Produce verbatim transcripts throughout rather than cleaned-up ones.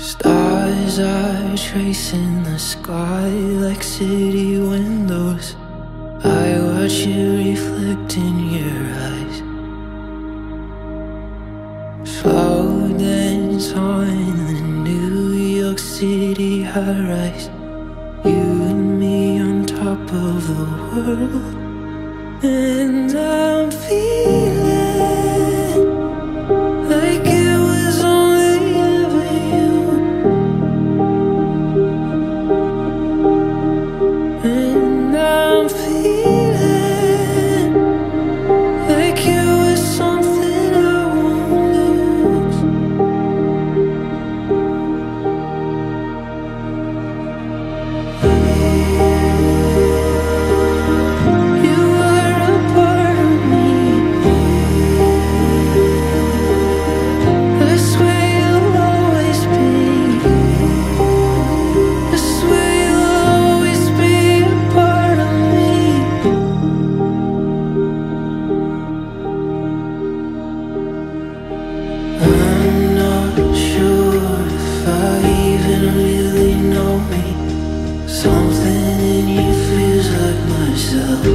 Stars are tracing the sky like city windows. I watch you reflect in your eyes. Slow dance on the New York City high-rise. You and me on top of the world. And I'm feeling like it was only ever you. And I'm feeling like it was something I won't lose. You are a part of me. This way you'll always be. This way you'll always be a part of me. I'm not sure if I even really know me. Something in you feels like myself.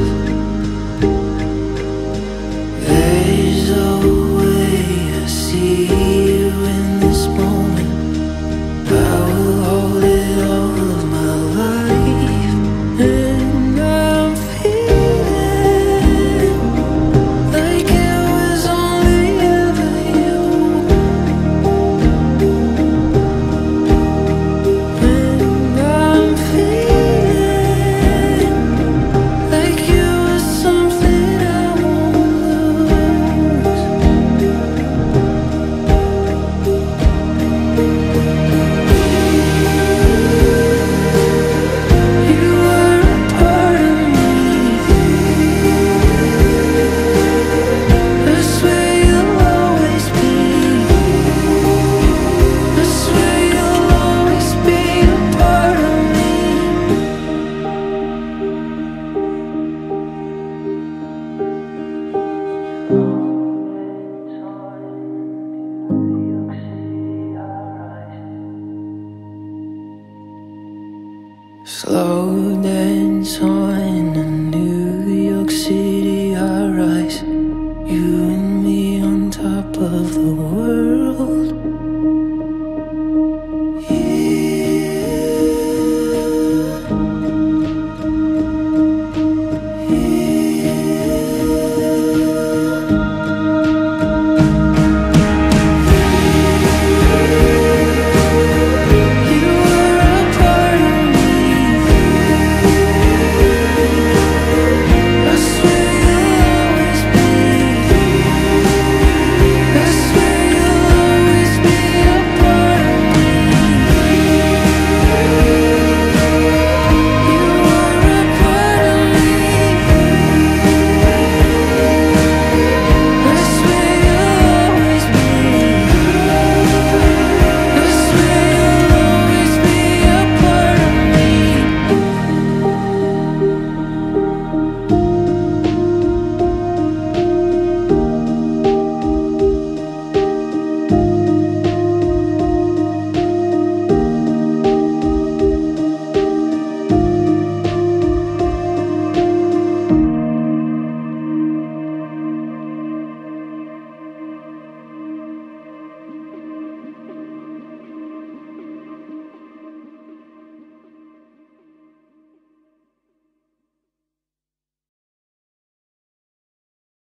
There's a way I see you in this moment. I will hold it all of my life. And I'm feeling like it was only ever you. And I'm feeling like you was something I won't lose. You are a part of me. This way you'll always be. This way you'll always be a part of me. Slow dance on a New York City high-rise. You and me on top of the world.